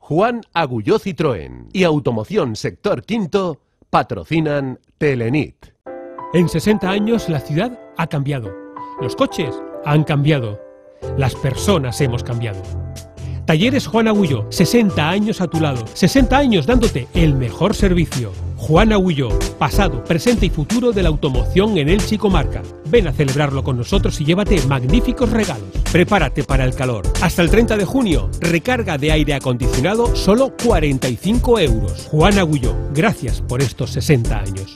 Juan Agulló Citroën y Automoción Sector Quinto patrocinan Telenit. En 60 años la ciudad ha cambiado, los coches han cambiado, las personas hemos cambiado. Talleres Juan Agulló, 60 años a tu lado, 60 años dándote el mejor servicio. Juan Agulló, pasado, presente y futuro de la automoción en Elche y comarca. Ven a celebrarlo con nosotros y llévate magníficos regalos. Prepárate para el calor. Hasta el 30 de junio, recarga de aire acondicionado solo 45 euros. Juan Agulló, gracias por estos 60 años.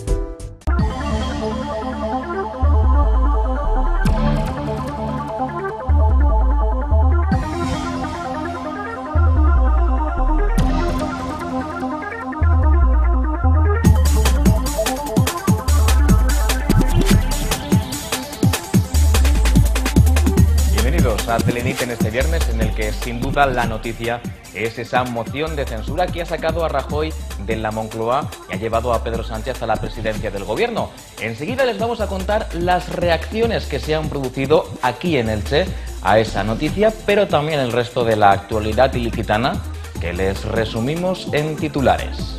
A Telenit en este viernes, en el que sin duda la noticia es esa moción de censura que ha sacado a Rajoy de la Moncloa y ha llevado a Pedro Sánchez a la presidencia del gobierno. Enseguida les vamos a contar las reacciones que se han producido aquí en Elche a esa noticia, pero también el resto de la actualidad ilicitana, que les resumimos en titulares.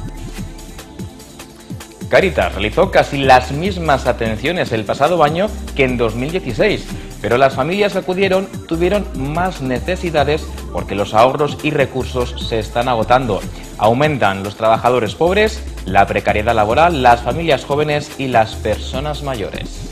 Cáritas realizó casi las mismas atenciones el pasado año que en 2016, pero las familias que acudieron tuvieron más necesidades porque los ahorros y recursos se están agotando. Aumentan los trabajadores pobres, la precariedad laboral, las familias jóvenes y las personas mayores.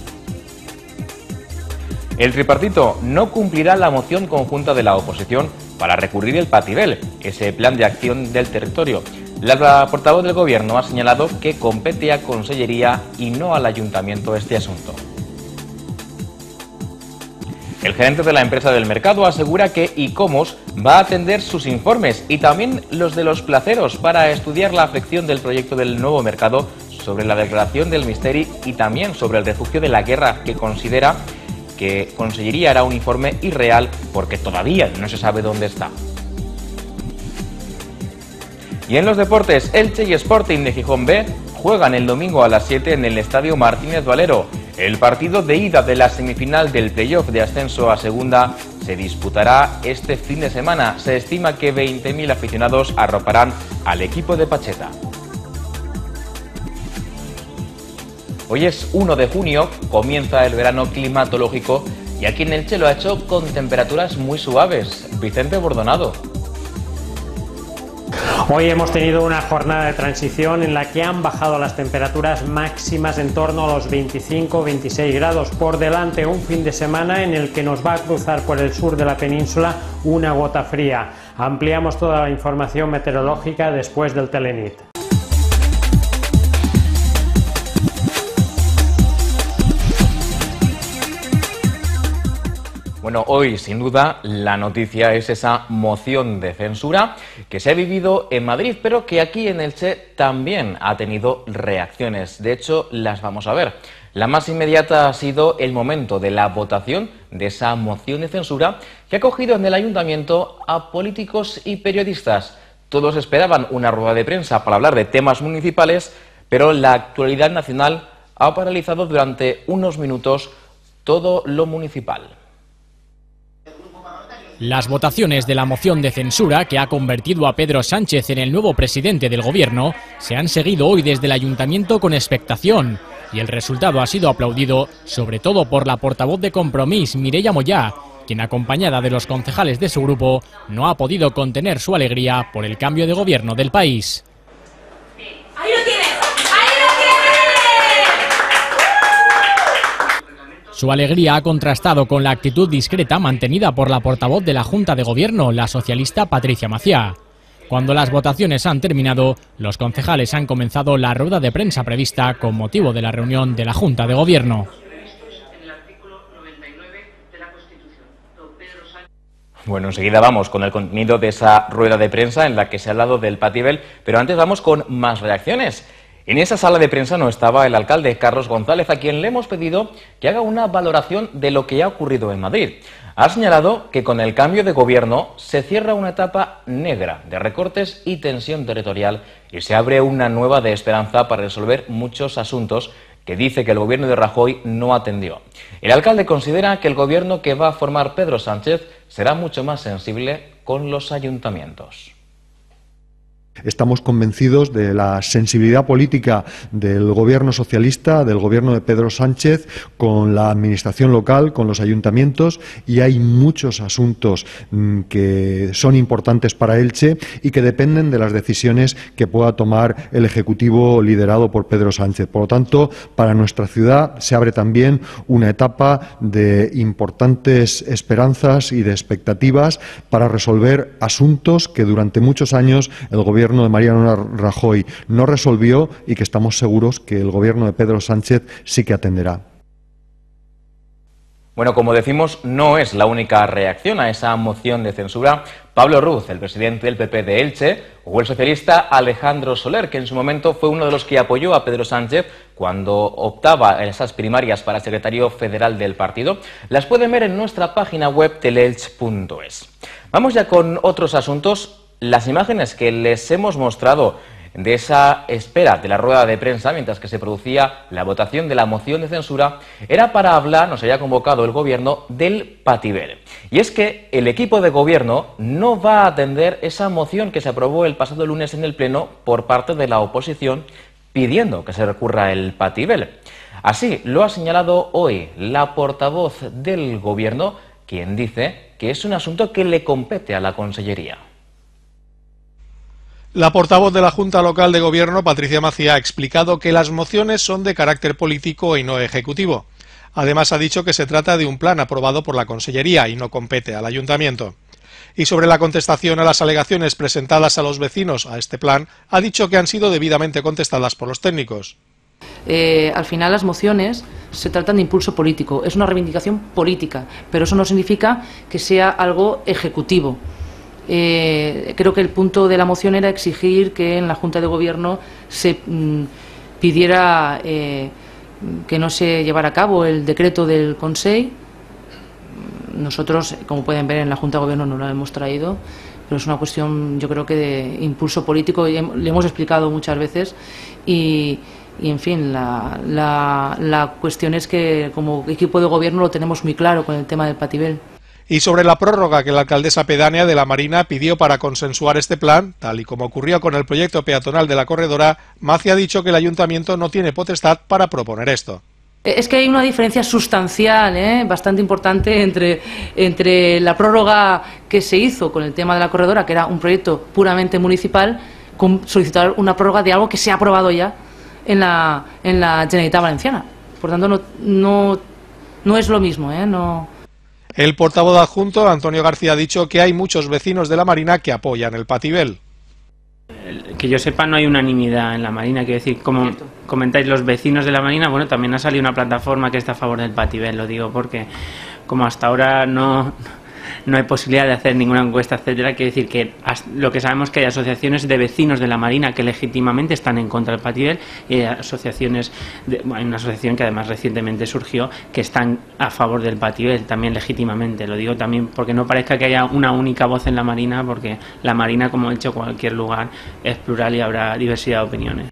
El tripartito no cumplirá la moción conjunta de la oposición para recurrir el Pativel, ese plan de acción del territorio. La portavoz del Gobierno ha señalado que compete a Consellería y no al Ayuntamiento este asunto. El gerente de la empresa del mercado asegura que Icomos va a atender sus informes y también los de los placeros para estudiar la afección del proyecto del nuevo mercado sobre la declaración del Misteri y también sobre el refugio de la guerra, que considera que Consellería hará un informe irreal porque todavía no se sabe dónde está. Y en los deportes, Elche y Sporting de Gijón B juegan el domingo a las 7 en el Estadio Martínez Valero. El partido de ida de la semifinal del playoff de ascenso a segunda se disputará este fin de semana. Se estima que 20.000 aficionados arroparán al equipo de Pacheta. Hoy es 1 de junio, comienza el verano climatológico y aquí en Elche lo ha hecho con temperaturas muy suaves. Vicente Bordonado. Hoy hemos tenido una jornada de transición en la que han bajado las temperaturas máximas en torno a los 25-26 grados. Por delante un fin de semana en el que nos va a cruzar por el sur de la península una gota fría. Ampliamos toda la información meteorológica después del Telenit. Bueno, hoy sin duda la noticia es esa moción de censura que se ha vivido en Madrid, pero que aquí en Elche también ha tenido reacciones. De hecho, las vamos a ver. La más inmediata ha sido el momento de la votación de esa moción de censura que ha cogido en el ayuntamiento a políticos y periodistas. Todos esperaban una rueda de prensa para hablar de temas municipales, pero la actualidad nacional ha paralizado durante unos minutos todo lo municipal. Las votaciones de la moción de censura que ha convertido a Pedro Sánchez en el nuevo presidente del gobierno se han seguido hoy desde el ayuntamiento con expectación y el resultado ha sido aplaudido sobre todo por la portavoz de Compromís, Mireia Moyà, quien acompañada de los concejales de su grupo no ha podido contener su alegría por el cambio de gobierno del país. ¡Ahí lo tienes! Su alegría ha contrastado con la actitud discreta mantenida por la portavoz de la Junta de Gobierno, la socialista Patricia Macià. Cuando las votaciones han terminado, los concejales han comenzado la rueda de prensa prevista con motivo de la reunión de la Junta de Gobierno. Bueno, enseguida vamos con el contenido de esa rueda de prensa en la que se ha hablado del Pativel, pero antes vamos con más reacciones. En esa sala de prensa no estaba el alcalde Carlos González, a quien le hemos pedido que haga una valoración de lo que ha ocurrido en Madrid. Ha señalado que con el cambio de gobierno se cierra una etapa negra de recortes y tensión territorial y se abre una nueva de esperanza para resolver muchos asuntos que dice que el gobierno de Rajoy no atendió. El alcalde considera que el gobierno que va a formar Pedro Sánchez será mucho más sensible con los ayuntamientos. Estamos convencidos de la sensibilidad política del gobierno socialista, del gobierno de Pedro Sánchez, con la administración local, con los ayuntamientos, y hay muchos asuntos que son importantes para Elche y que dependen de las decisiones que pueda tomar el Ejecutivo liderado por Pedro Sánchez. Por lo tanto, para nuestra ciudad se abre también una etapa de importantes esperanzas y de expectativas para resolver asuntos que durante muchos años el gobierno de Mariano Rajoy no resolvió y que estamos seguros que el gobierno de Pedro Sánchez sí que atenderá. Bueno, como decimos, no es la única reacción a esa moción de censura. Pablo Ruz, el presidente del PP de Elche, o el socialista Alejandro Soler, que en su momento fue uno de los que apoyó a Pedro Sánchez cuando optaba en esas primarias para secretario federal del partido, las pueden ver en nuestra página web teleelch.es. Vamos ya con otros asuntos. Las imágenes que les hemos mostrado de esa espera de la rueda de prensa mientras que se producía la votación de la moción de censura era para hablar, nos había convocado el gobierno, del Patibel. Y es que el equipo de gobierno no va a atender esa moción que se aprobó el pasado lunes en el Pleno por parte de la oposición pidiendo que se recurra el Patibel. Así lo ha señalado hoy la portavoz del gobierno, quien dice que es un asunto que le compete a la Consellería. La portavoz de la Junta Local de Gobierno, Patricia Macía, ha explicado que las mociones son de carácter político y no ejecutivo. Además, ha dicho que se trata de un plan aprobado por la Consellería y no compete al Ayuntamiento. Y sobre la contestación a las alegaciones presentadas a los vecinos a este plan, ha dicho que han sido debidamente contestadas por los técnicos. Al final las mociones se tratan de impulso político, es una reivindicación política, pero eso no significa que sea algo ejecutivo. Creo que el punto de la moción era exigir que en la Junta de Gobierno se pidiera que no se llevara a cabo el decreto del Consell. Nosotros, como pueden ver, en la Junta de Gobierno no lo hemos traído, pero es una cuestión, yo creo que de impulso político, y le hemos explicado muchas veces, y en fin, la cuestión es que como equipo de gobierno lo tenemos muy claro con el tema del Patibel. Y sobre la prórroga que la alcaldesa pedánea de La Marina pidió para consensuar este plan, tal y como ocurrió con el proyecto peatonal de la corredora, Macía ha dicho que el ayuntamiento no tiene potestad para proponer esto. Es que hay una diferencia sustancial, bastante importante entre la prórroga que se hizo con el tema de la corredora, que era un proyecto puramente municipal, con solicitar una prórroga de algo que se ha aprobado ya en la Generalitat Valenciana. Por tanto, no es lo mismo, no. El portavoz adjunto, Antonio García, ha dicho que hay muchos vecinos de La Marina que apoyan el Patibel. Que yo sepa, no hay unanimidad en La Marina, quiero decir, como comentáis los vecinos de La Marina, bueno, también ha salido una plataforma que está a favor del Patibel, lo digo porque como hasta ahora no hay posibilidad de hacer ninguna encuesta, etcétera, quiere decir que lo que sabemos es que hay asociaciones de vecinos de La Marina que legítimamente están en contra del Patibel y hay asociaciones, hay una asociación que además recientemente surgió que están a favor del Patibel también legítimamente, lo digo también porque no parezca que haya una única voz en La Marina, porque La Marina, como he dicho, cualquier lugar es plural y habrá diversidad de opiniones.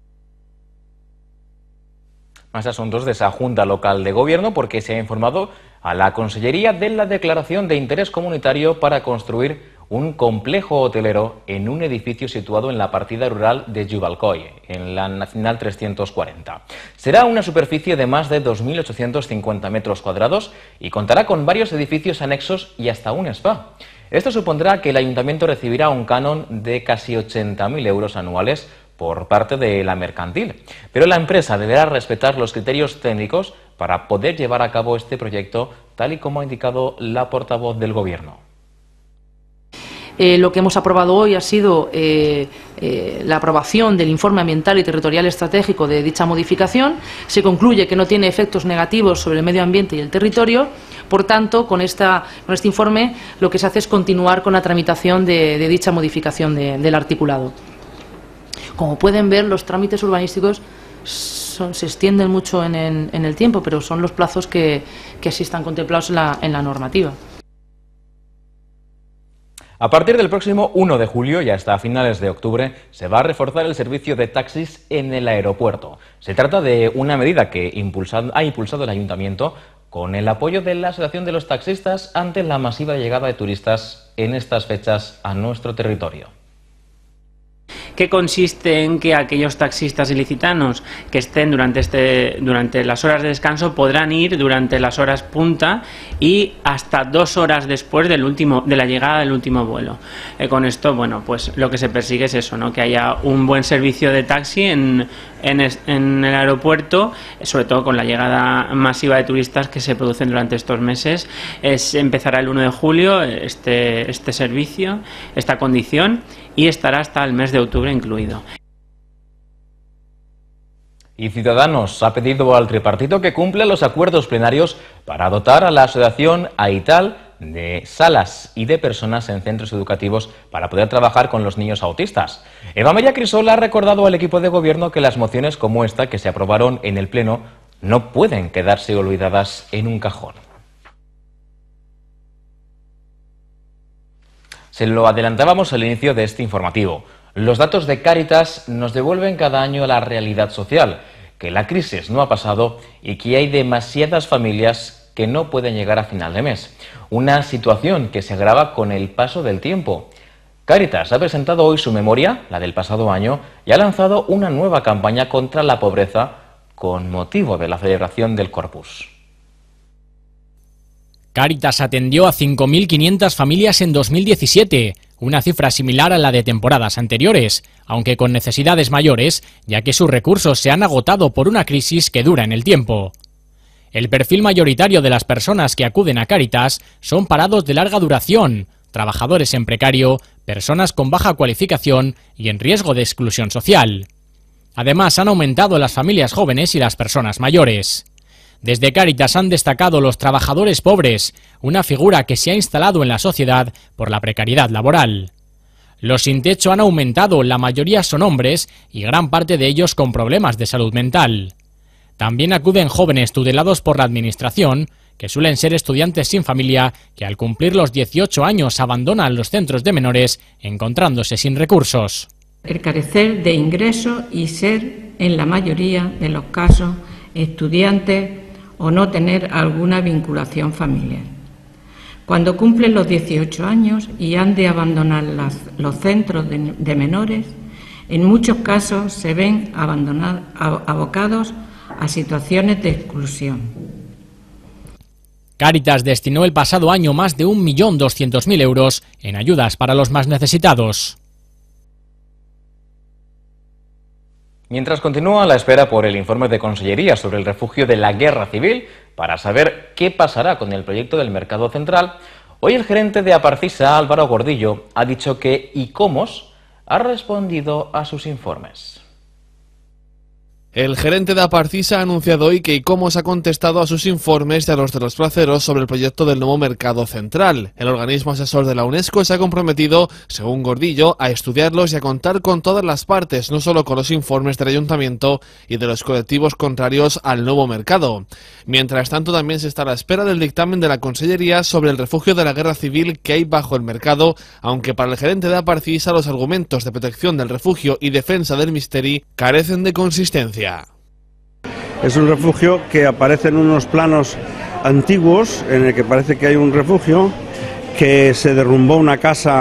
Más asuntos de esa Junta Local de Gobierno, porque se ha informado a la Consellería de la declaración de interés comunitario para construir un complejo hotelero en un edificio situado en la partida rural de Lluvalcoy, en la Nacional 340. Será una superficie de más de 2.850 metros cuadrados y contará con varios edificios anexos y hasta un spa. Esto supondrá que el Ayuntamiento recibirá un canon de casi 80.000 euros anuales por parte de la mercantil, pero la empresa deberá respetar los criterios técnicos para poder llevar a cabo este proyecto, tal y como ha indicado la portavoz del Gobierno. Lo que hemos aprobado hoy ha sido la aprobación del informe ambiental y territorial estratégico de dicha modificación. Se concluye que no tiene efectos negativos sobre el medio ambiente y el territorio. Por tanto, con este informe lo que se hace es continuar con la tramitación de dicha modificación del articulado. Como pueden ver, los trámites urbanísticos se extienden mucho en el tiempo, pero son los plazos que así están contemplados en la normativa. A partir del próximo 1 de julio y hasta finales de octubre se va a reforzar el servicio de taxis en el aeropuerto. Se trata de una medida que ha impulsado el Ayuntamiento con el apoyo de la Asociación de los Taxistas ante la masiva llegada de turistas en estas fechas a nuestro territorio. Que consiste en que aquellos taxistas ilicitanos que estén durante las horas de descanso podrán ir durante las horas punta y hasta 2 horas después de la llegada del último vuelo. Con esto, bueno, pues lo que se persigue es eso, ¿no? Que haya un buen servicio de taxi en el aeropuerto, sobre todo con la llegada masiva de turistas que se producen durante estos meses. Empezará el 1 de julio este servicio, esta condición, y estará hasta el mes de octubre incluido. Y Ciudadanos ha pedido al tripartito que cumpla los acuerdos plenarios para dotar a la asociación AITAL de salas y de personas en centros educativos para poder trabajar con los niños autistas. Eva María Crisol ha recordado al equipo de gobierno que las mociones como esta que se aprobaron en el Pleno no pueden quedarse olvidadas en un cajón. Se lo adelantábamos al inicio de este informativo. Los datos de Cáritas nos devuelven cada año la realidad social, que la crisis no ha pasado y que hay demasiadas familias que no pueden llegar a final de mes. Una situación que se agrava con el paso del tiempo. Cáritas ha presentado hoy su memoria, la del pasado año, y ha lanzado una nueva campaña contra la pobreza con motivo de la celebración del Corpus. Cáritas atendió a 5.500 familias en 2017, una cifra similar a la de temporadas anteriores, aunque con necesidades mayores, ya que sus recursos se han agotado por una crisis que dura en el tiempo. El perfil mayoritario de las personas que acuden a Cáritas son parados de larga duración, trabajadores en precario, personas con baja cualificación y en riesgo de exclusión social. Además, han aumentado las familias jóvenes y las personas mayores. Desde Cáritas han destacado los trabajadores pobres, una figura que se ha instalado en la sociedad por la precariedad laboral. Los sin techo han aumentado, la mayoría son hombres y gran parte de ellos con problemas de salud mental. También acuden jóvenes tutelados por la administración, que suelen ser estudiantes sin familia, que al cumplir los 18 años abandonan los centros de menores, encontrándose sin recursos. El carecer de ingresos y ser, en la mayoría de los casos, estudiantes o no tener alguna vinculación familiar. Cuando cumplen los 18 años y han de abandonar los centros de menores, en muchos casos se ven abocados a situaciones de exclusión. Cáritas destinó el pasado año más de 1.200.000 euros en ayudas para los más necesitados. Mientras continúa la espera por el informe de Consellería sobre el refugio de la Guerra Civil, para saber qué pasará con el proyecto del Mercado Central, hoy el gerente de Aparcisa, Álvaro Gordillo, ha dicho que ICOMOS ha respondido a sus informes. El gerente de Aparcisa ha anunciado hoy que ICOMOS ha contestado a sus informes y a los de los placeros sobre el proyecto del nuevo Mercado Central. El organismo asesor de la UNESCO se ha comprometido, según Gordillo, a estudiarlos y a contar con todas las partes, no solo con los informes del Ayuntamiento y de los colectivos contrarios al nuevo mercado. Mientras tanto, también se está a la espera del dictamen de la Consellería sobre el refugio de la Guerra Civil que hay bajo el mercado, aunque para el gerente de Aparcisa los argumentos de protección del refugio y defensa del misteri carecen de consistencia. Es un refugio que aparece en unos planos antiguos en el que parece que hay un refugio, que se derrumbó una casa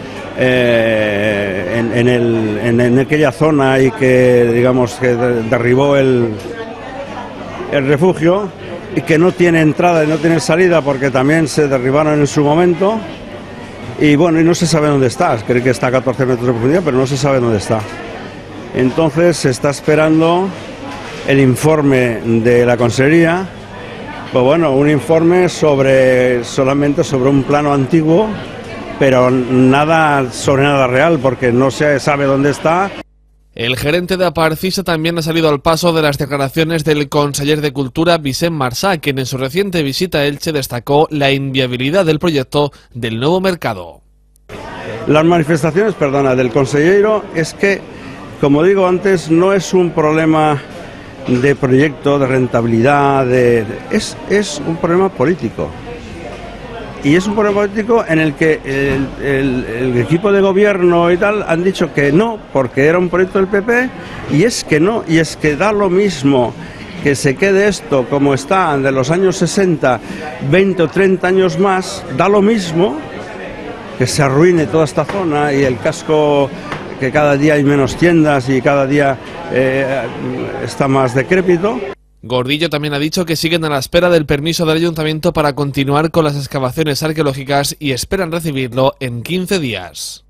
en aquella zona y que, digamos, que derribó el refugio, y que no tiene entrada y no tiene salida porque también se derribaron en su momento, y bueno, y no se sabe dónde está. Creo que está a 14 metros de profundidad, pero no se sabe dónde está. Entonces se está esperando el informe de la Consellería, pues bueno, un informe solamente sobre un plano antiguo, pero nada sobre nada real, porque no se sabe dónde está. El gerente de Aparcisa también ha salido al paso de las declaraciones del conseller de Cultura, Vicent Marsá, quien en su reciente visita a Elche destacó la inviabilidad del proyecto del nuevo mercado. Las manifestaciones, del consellero, es que, como digo antes, no es un problema de proyecto, de rentabilidad, es un problema político. y es un problema político en el que el equipo de gobierno y tal han dicho que no, porque era un proyecto del PP, y es que no, y es que da lo mismo que se quede esto como está de los años 60, 20 o 30 años más, da lo mismo que se arruine toda esta zona y el casco, que cada día hay menos tiendas y cada día está más decrépito. Gordillo también ha dicho que siguen a la espera del permiso del ayuntamiento para continuar con las excavaciones arqueológicas y esperan recibirlo en 15 días.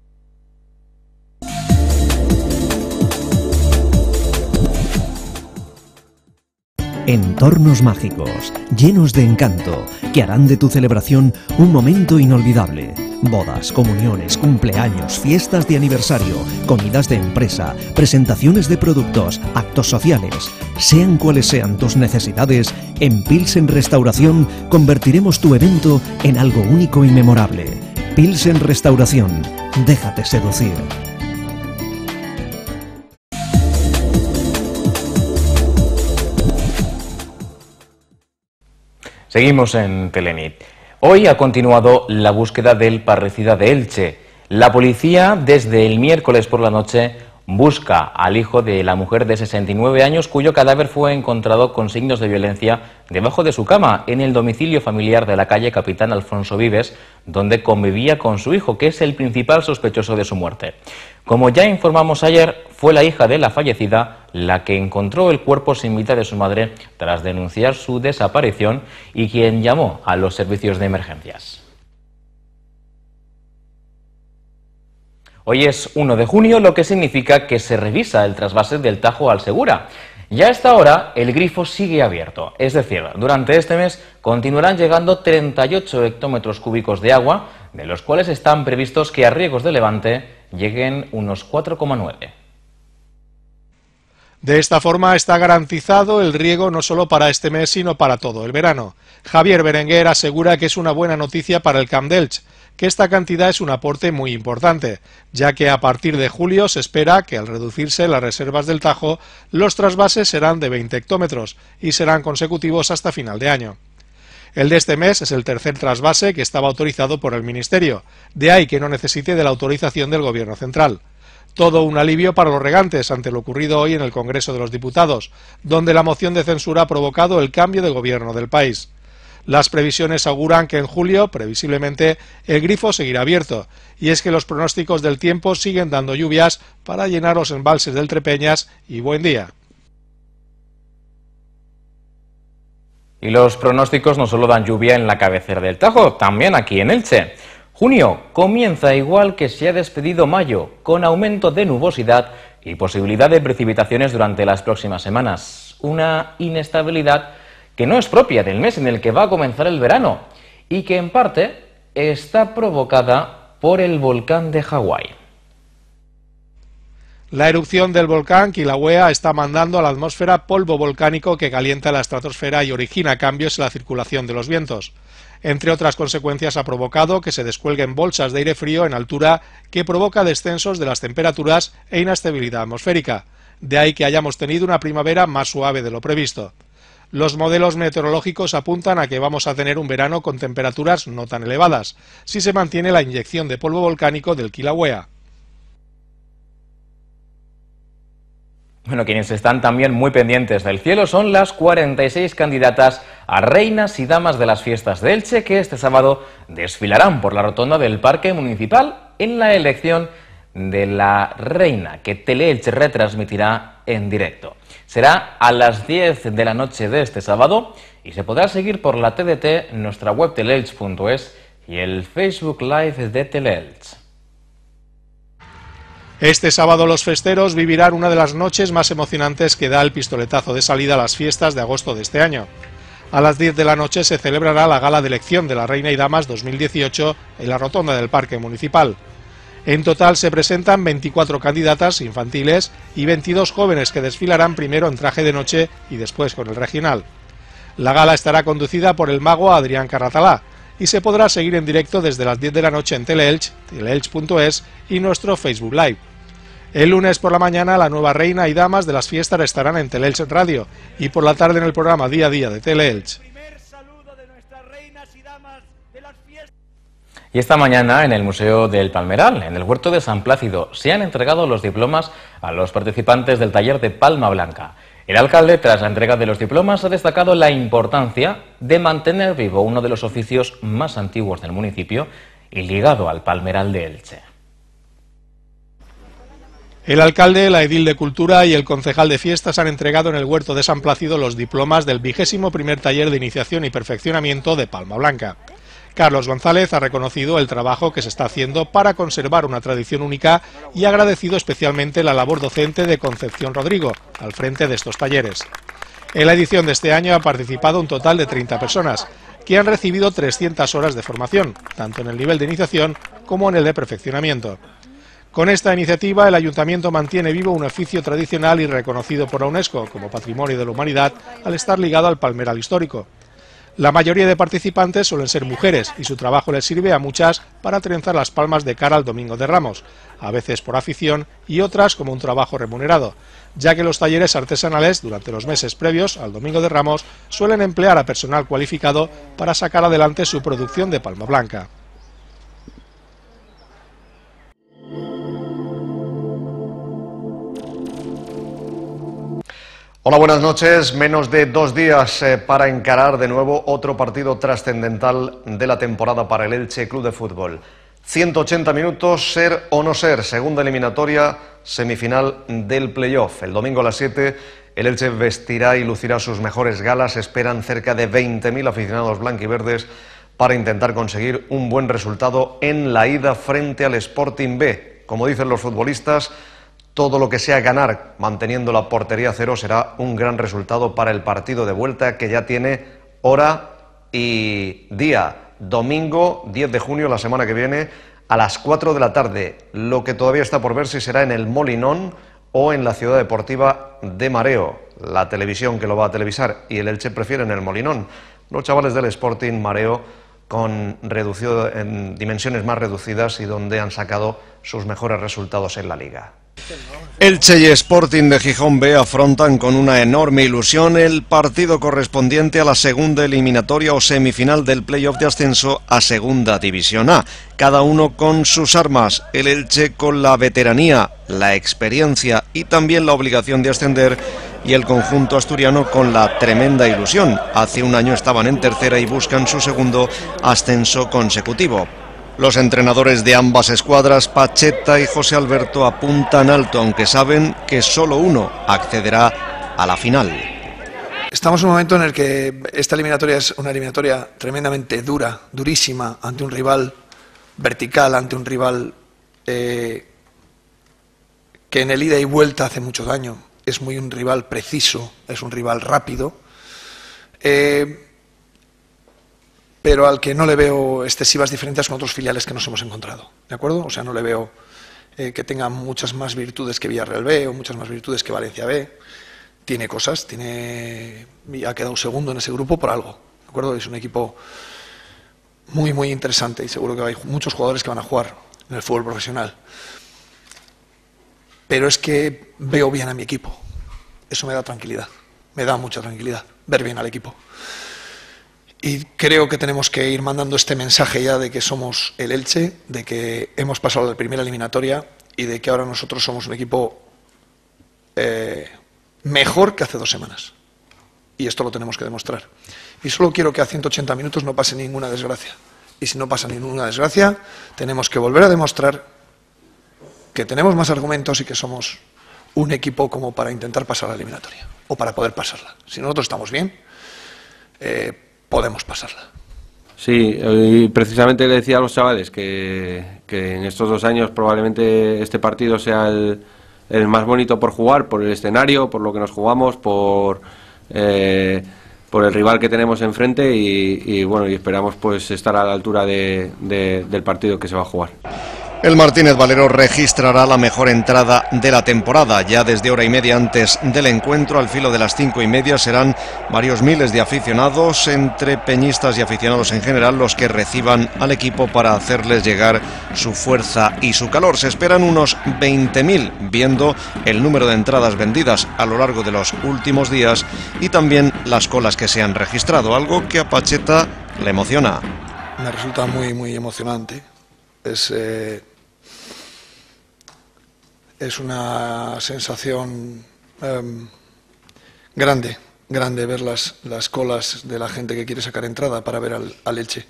Entornos mágicos, llenos de encanto, que harán de tu celebración un momento inolvidable. Bodas, comuniones, cumpleaños, fiestas de aniversario, comidas de empresa, presentaciones de productos, actos sociales. Sean cuales sean tus necesidades, en Pilsen Restauración convertiremos tu evento en algo único y memorable. Pilsen Restauración, déjate seducir. Seguimos en Telenit. Hoy ha continuado la búsqueda del parricida de Elche. La policía, desde el miércoles por la noche, busca al hijo de la mujer de 69 años cuyo cadáver fue encontrado con signos de violencia debajo de su cama en el domicilio familiar de la calle Capitán Alfonso Vives, donde convivía con su hijo, que es el principal sospechoso de su muerte. Como ya informamos ayer, fue la hija de la fallecida la que encontró el cuerpo sin vida de su madre tras denunciar su desaparición y quien llamó a los servicios de emergencias. Hoy es 1 de junio, lo que significa que se revisa el trasvase del Tajo al Segura. Ya a esta hora el grifo sigue abierto, es decir, durante este mes continuarán llegando 38 hectómetros cúbicos de agua, de los cuales están previstos que a riegos de levante lleguen unos 4,9. De esta forma está garantizado el riego no solo para este mes, sino para todo el verano. Javier Berenguer asegura que es una buena noticia para el Camp d'Elx, que esta cantidad es un aporte muy importante, ya que a partir de julio se espera que al reducirse las reservas del Tajo, los trasvases serán de 20 hectómetros y serán consecutivos hasta final de año. El de este mes es el tercer trasvase que estaba autorizado por el Ministerio, de ahí que no necesite de la autorización del Gobierno central. Todo un alivio para los regantes ante lo ocurrido hoy en el Congreso de los Diputados, donde la moción de censura ha provocado el cambio de gobierno del país. Las previsiones auguran que en julio, previsiblemente, el grifo seguirá abierto, y es que los pronósticos del tiempo siguen dando lluvias para llenar los embalses del Trepeñas y Buen Día. Y los pronósticos no solo dan lluvia en la cabecera del Tajo, también aquí en Elche. Junio comienza igual que se ha despedido mayo, con aumento de nubosidad y posibilidad de precipitaciones durante las próximas semanas. Una inestabilidad que no es propia del mes en el que va a comenzar el verano y que en parte está provocada por el volcán de Hawái. La erupción del volcán Kilauea está mandando a la atmósfera polvo volcánico que calienta la estratosfera y origina cambios en la circulación de los vientos. Entre otras consecuencias ha provocado que se descuelguen bolsas de aire frío en altura que provoca descensos de las temperaturas e inestabilidad atmosférica. De ahí que hayamos tenido una primavera más suave de lo previsto. Los modelos meteorológicos apuntan a que vamos a tener un verano con temperaturas no tan elevadas, si se mantiene la inyección de polvo volcánico del Kilauea. Bueno, quienes están también muy pendientes del cielo son las 46 candidatas a reinas y damas de las fiestas de Elche, que este sábado desfilarán por la rotonda del Parque Municipal en la elección de la reina, que Teleelche retransmitirá en directo. Será a las 10 de la noche de este sábado y se podrá seguir por la TDT, nuestra web teleelch.es y el Facebook Live de Teleelch. Este sábado los festeros vivirán una de las noches más emocionantes que da el pistoletazo de salida a las fiestas de agosto de este año. A las 10 de la noche se celebrará la gala de elección de la Reina y Damas 2018 en la rotonda del Parque Municipal. En total se presentan 24 candidatas infantiles y 22 jóvenes que desfilarán primero en traje de noche y después con el regional. La gala estará conducida por el mago Adrián Carratalá y se podrá seguir en directo desde las 10 de la noche en Teleelch, teleelch.es y nuestro Facebook Live. El lunes por la mañana la nueva reina y damas de las fiestas estarán en Teleelch Radio y por la tarde en el programa Día a Día de Teleelch. Y esta mañana en el Museo del Palmeral, en el Huerto de San Plácido, se han entregado los diplomas a los participantes del taller de Palma Blanca. El alcalde, tras la entrega de los diplomas, ha destacado la importancia de mantener vivo uno de los oficios más antiguos del municipio y ligado al Palmeral de Elche. El alcalde, la edil de Cultura y el concejal de Fiestas han entregado en el Huerto de San Plácido los diplomas del 21º taller de iniciación y perfeccionamiento de Palma Blanca. Carlos González ha reconocido el trabajo que se está haciendo para conservar una tradición única y ha agradecido especialmente la labor docente de Concepción Rodrigo, al frente de estos talleres. En la edición de este año ha participado un total de 30 personas, que han recibido 300 horas de formación, tanto en el nivel de iniciación como en el de perfeccionamiento. Con esta iniciativa, el Ayuntamiento mantiene vivo un oficio tradicional y reconocido por la UNESCO como Patrimonio de la Humanidad al estar ligado al palmeral histórico. La mayoría de participantes suelen ser mujeres y su trabajo les sirve a muchas para trenzar las palmas de cara al Domingo de Ramos, a veces por afición y otras como un trabajo remunerado, ya que los talleres artesanales durante los meses previos al Domingo de Ramos suelen emplear a personal cualificado para sacar adelante su producción de palma blanca. Hola, buenas noches. Menos de 2 días para encarar de nuevo otro partido trascendental de la temporada para el Elche Club de Fútbol. 180 minutos, ser o no ser, segunda eliminatoria, semifinal del playoff. El domingo a las 7 el Elche vestirá y lucirá sus mejores galas. Esperan cerca de 20.000 aficionados blanquiverdes para intentar conseguir un buen resultado en la ida frente al Sporting B. Como dicen los futbolistas, todo lo que sea ganar manteniendo la portería a cero será un gran resultado para el partido de vuelta, que ya tiene hora y día. Domingo 10 de junio, la semana que viene, a las 4 de la tarde. Lo que todavía está por ver si será en el Molinón o en la Ciudad Deportiva de Mareo. La televisión que lo va a televisar, y el Elche prefiere en el Molinón. Los chavales del Sporting Mareo, con reducido en dimensiones más reducidas y donde han sacado sus mejores resultados en la Liga. Elche y Sporting de Gijón B afrontan con una enorme ilusión el partido correspondiente a la segunda eliminatoria o semifinal del playoff de ascenso a Segunda División A. Cada uno con sus armas, el Elche con la veteranía, la experiencia y también la obligación de ascender, y el conjunto asturiano con la tremenda ilusión. Hace un año estaban en tercera y buscan su segundo ascenso consecutivo. Los entrenadores de ambas escuadras, Pacheta y José Alberto, apuntan alto, aunque saben que solo uno accederá a la final. Estamos en un momento en el que esta eliminatoria es una eliminatoria tremendamente dura, durísima, ante un rival vertical, ante un rival que en el ida y vuelta hace mucho daño. Es muy un rival preciso, es un rival rápido. Pero al que no le veo excesivas diferencias con otros filiales que nos hemos encontrado, ¿de acuerdo? O sea, no le veo que tenga muchas más virtudes que Villarreal B o muchas más virtudes que Valencia B. Tiene cosas, ha quedado segundo en ese grupo por algo, ¿de acuerdo? Es un equipo muy, muy interesante y seguro que hay muchos jugadores que van a jugar en el fútbol profesional. Pero es que veo bien a mi equipo, eso me da tranquilidad, me da mucha tranquilidad, ver bien al equipo. Y creo que tenemos que ir mandando este mensaje ya de que somos el Elche, de que hemos pasado la primera eliminatoria y de que ahora nosotros somos un equipo mejor que hace 2 semanas. Y esto lo tenemos que demostrar. Y solo quiero que a 180 minutos no pase ninguna desgracia. Y si no pasa ninguna desgracia, tenemos que volver a demostrar que tenemos más argumentos y que somos un equipo como para intentar pasar la eliminatoria o para poder pasarla. Si nosotros estamos bien, podemos pasarla. Sí, y precisamente le decía a los chavales que en estos 2 años probablemente este partido sea el más bonito por jugar, por el escenario, por lo que nos jugamos, por el rival que tenemos enfrente y bueno, y esperamos pues estar a la altura del partido que se va a jugar. El Martínez Valero registrará la mejor entrada de la temporada. Ya desde hora y media antes del encuentro, al filo de las 5:30, serán varios miles de aficionados, entre peñistas y aficionados en general, los que reciban al equipo para hacerles llegar su fuerza y su calor. Se esperan unos 20.000, viendo el número de entradas vendidas a lo largo de los últimos días y también las colas que se han registrado, algo que a Pacheta le emociona. me resulta muy, muy emocionante. Es una sensación grande ver las colas de la gente que quiere sacar entrada para ver al Elche.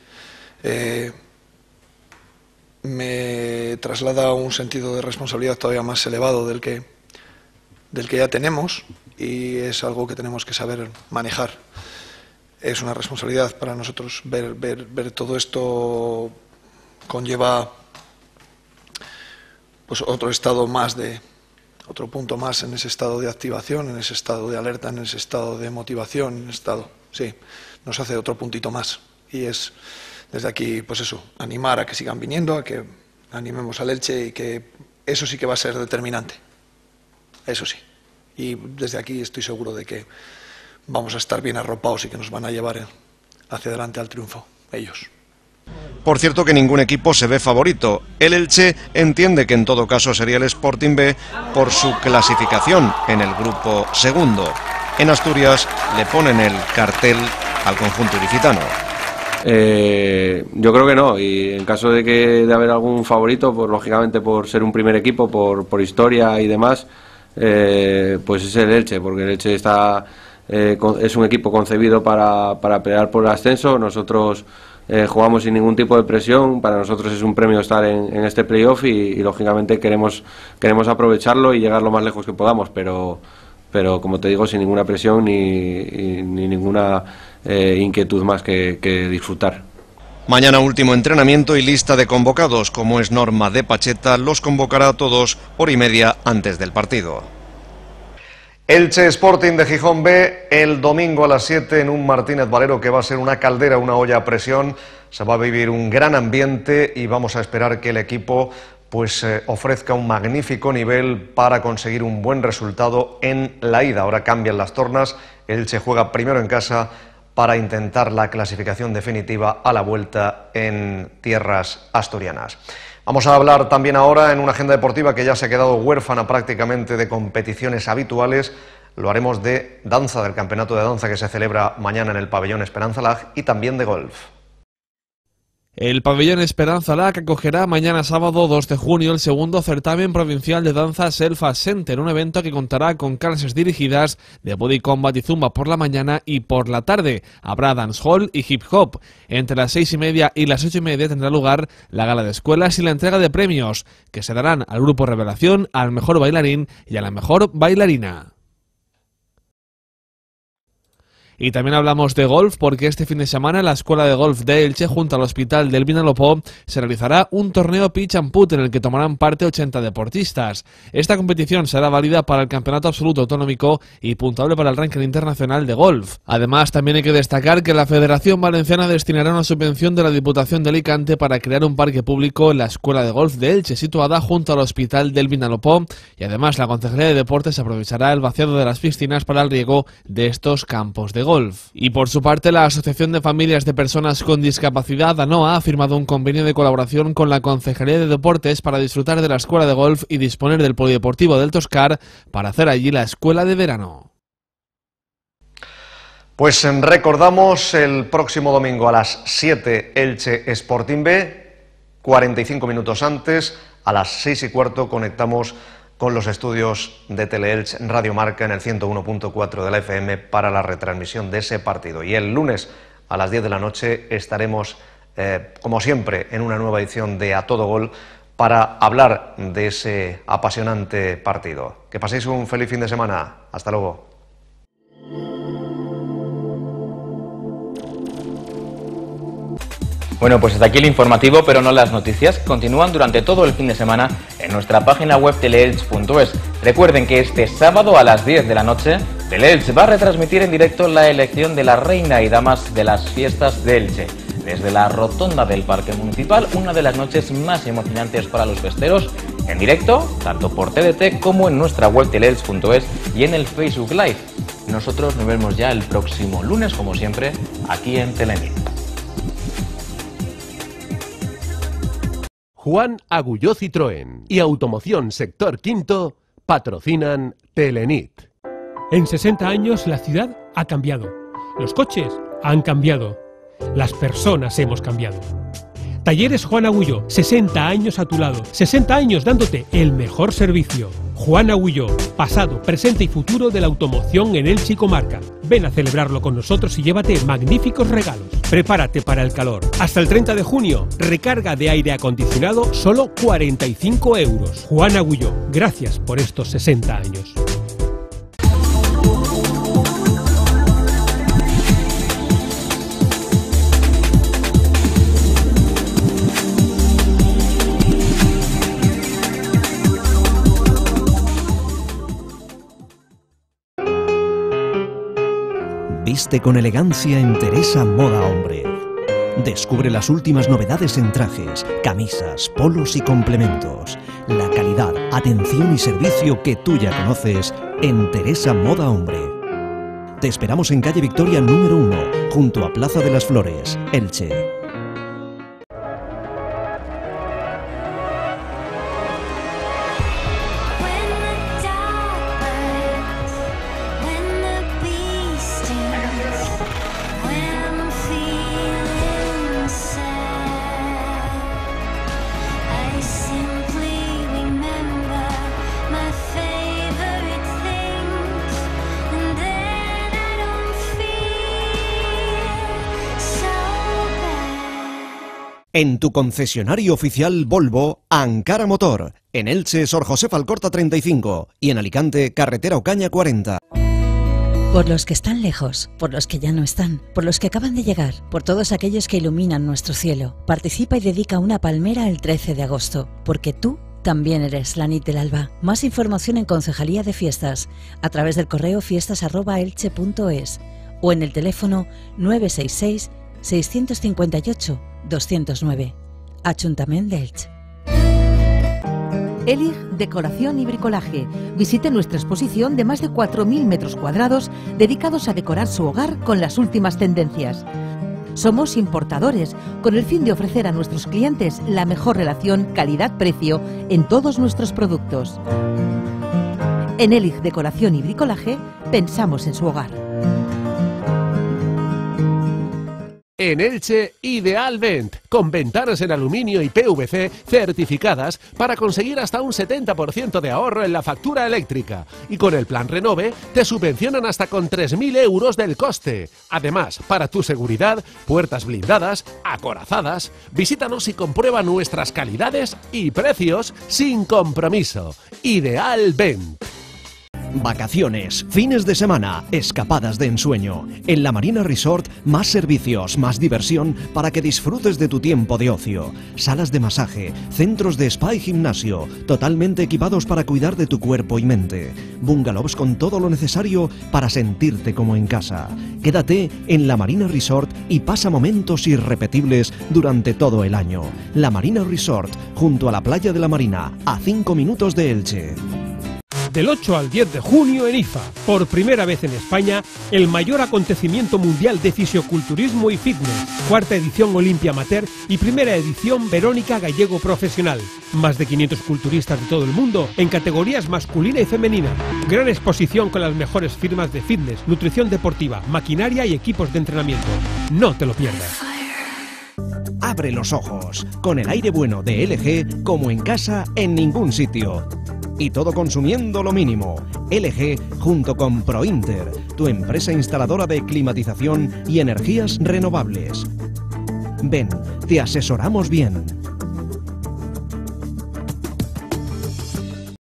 Me traslada un sentido de responsabilidad todavía más elevado del que ya tenemos, y es algo que tenemos que saber manejar. Es una responsabilidad para nosotros. Ver todo esto conlleva pues otro punto más en ese estado de activación, en ese estado de alerta, en ese estado de motivación, nos hace otro puntito más. Y es desde aquí, pues eso, animar a que sigan viniendo, a que animemos al Elche, y que eso sí que va a ser determinante. Eso sí. Y desde aquí estoy seguro de que vamos a estar bien arropados y que nos van a llevar hacia adelante al triunfo, ellos. Por cierto que ningún equipo se ve favorito. El Elche entiende que en todo caso sería el Sporting B por su clasificación en el grupo segundo. En Asturias le ponen el cartel al conjunto ilicitano. Yo creo que no, y en caso de haber algún favorito, pues lógicamente por ser un primer equipo, por historia y demás, pues es el Elche, porque el Elche es un equipo concebido para pelear por el ascenso. Nosotros jugamos sin ningún tipo de presión. Para nosotros es un premio estar en este playoff, y lógicamente queremos aprovecharlo y llegar lo más lejos que podamos, pero como te digo, sin ninguna presión ni ninguna inquietud más que disfrutar. Mañana último entrenamiento y lista de convocados. Como es norma de Pacheta, los convocará a todos hora y media antes del partido. Elche Sporting de Gijón B, el domingo a las 7 en un Martínez Valero que va a ser una caldera, una olla a presión. Se va a vivir un gran ambiente y vamos a esperar que el equipo ofrezca un magnífico nivel para conseguir un buen resultado en la ida. Ahora cambian las tornas, Elche juega primero en casa para intentar la clasificación definitiva a la vuelta en tierras asturianas. Vamos a hablar también ahora en una agenda deportiva que ya se ha quedado huérfana prácticamente de competiciones habituales. Lo haremos de danza, del campeonato de danza que se celebra mañana en el pabellón Esperanza Lag, y también de golf. El pabellón Esperanza Lag acogerá mañana sábado 2 de junio el segundo certamen provincial de danza Self Center, un evento que contará con clases dirigidas de body combat y zumba por la mañana, y por la tarde habrá dancehall y hip hop. Entre las 6:30 y las 8:30 tendrá lugar la gala de escuelas y la entrega de premios, que se darán al grupo Revelación, al mejor bailarín y a la mejor bailarina. Y también hablamos de golf, porque este fin de semana en la Escuela de Golf de Elche, junto al Hospital del Vinalopó, se realizará un torneo pitch and putt en el que tomarán parte 80 deportistas. Esta competición será válida para el Campeonato Absoluto Autonómico y puntuable para el ranking internacional de golf. Además, también hay que destacar que la Federación Valenciana destinará una subvención de la Diputación de Alicante para crear un parque público en la Escuela de Golf de Elche, situada junto al Hospital del Vinalopó, y además la Concejalía de Deportes aprovechará el vaciado de las piscinas para el riego de estos campos de golf. Y por su parte, la Asociación de Familias de Personas con Discapacidad, ANOA, ha firmado un convenio de colaboración con la Concejalía de Deportes para disfrutar de la escuela de golf y disponer del polideportivo del Toscar para hacer allí la escuela de verano. Pues recordamos, el próximo domingo a las 7 Elche Sporting B, 45 minutos antes, a las 6:15 conectamos con los estudios de Teleelch Radio Marca en el 101.4 de la FM para la retransmisión de ese partido. Y el lunes a las 10 de la noche estaremos, como siempre, en una nueva edición de A Todo Gol para hablar de ese apasionante partido. Que paséis un feliz fin de semana. Hasta luego. Bueno, pues hasta aquí el informativo, pero no las noticias. Continúan durante todo el fin de semana en nuestra página web teleelch.es. Recuerden que este sábado a las 10 de la noche, Teleelch va a retransmitir en directo la elección de la reina y damas de las fiestas de Elche. Desde la rotonda del Parque Municipal, una de las noches más emocionantes para los festeros, en directo, tanto por TDT como en nuestra web teleelch.es y en el Facebook Live. Nosotros nos vemos ya el próximo lunes, como siempre, aquí en Telenit. Juan Agulló Citroën y Automoción Sector Quinto patrocinan Telenit. En 60 años la ciudad ha cambiado. Los coches han cambiado. Las personas hemos cambiado. Talleres Juan Agullo, 60 años a tu lado, 60 años dándote el mejor servicio. Juan Agullo, pasado, presente y futuro de la automoción en Elche y comarca. Ven a celebrarlo con nosotros y llévate magníficos regalos. Prepárate para el calor. Hasta el 30 de junio, recarga de aire acondicionado solo 45 euros. Juan Agullo, gracias por estos 60 años. Viste con elegancia en Teresa Moda Hombre. Descubre las últimas novedades en trajes, camisas, polos y complementos. La calidad, atención y servicio que tú ya conoces en Teresa Moda Hombre. Te esperamos en calle Victoria número 1, junto a Plaza de las Flores, Elche. En tu concesionario oficial Volvo, Ankara Motor. En Elche, Sor José Alcorta 35 y en Alicante, Carretera Ocaña 40. Por los que están lejos, por los que ya no están, por los que acaban de llegar, por todos aquellos que iluminan nuestro cielo. Participa y dedica una palmera el 13 de agosto, porque tú también eres la nit del alba. Más información en Concejalía de Fiestas, a través del correo fiestas@elche.es o en el teléfono 966 658 209. Ayuntamiento de Elche. Elig Decoración y Bricolaje. Visite nuestra exposición de más de 4.000 metros cuadrados dedicados a decorar su hogar con las últimas tendencias. Somos importadores, con el fin de ofrecer a nuestros clientes la mejor relación calidad-precio en todos nuestros productos. En Elig Decoración y Bricolaje pensamos en su hogar. En Elche, Ideal Vent, con ventanas en aluminio y PVC certificadas para conseguir hasta un 70% de ahorro en la factura eléctrica. Y con el plan Renove te subvencionan hasta con 3.000 euros del coste. Además, para tu seguridad, puertas blindadas, acorazadas. Visítanos y comprueba nuestras calidades y precios sin compromiso. Ideal Vent. Vacaciones, fines de semana, escapadas de ensueño. En la Marina Resort, más servicios, más diversión para que disfrutes de tu tiempo de ocio. Salas de masaje, centros de spa y gimnasio, totalmente equipados para cuidar de tu cuerpo y mente. Bungalows con todo lo necesario para sentirte como en casa. Quédate en la Marina Resort y pasa momentos irrepetibles durante todo el año. La Marina Resort, junto a la playa de la Marina, a 5 minutos de Elche. Del 8 al 10 de junio en IFA, por primera vez en España, el mayor acontecimiento mundial de fisioculturismo y fitness, cuarta edición Olimpia Amateur y primera edición Verónica Gallego Profesional. Más de 500 culturistas de todo el mundo en categorías masculina y femenina. Gran exposición con las mejores firmas de fitness, nutrición deportiva, maquinaria y equipos de entrenamiento. No te lo pierdas. Abre los ojos, con el aire bueno de LG, como en casa, en ningún sitio. Y todo consumiendo lo mínimo. LG junto con Prointer, tu empresa instaladora de climatización y energías renovables. Ven, te asesoramos bien.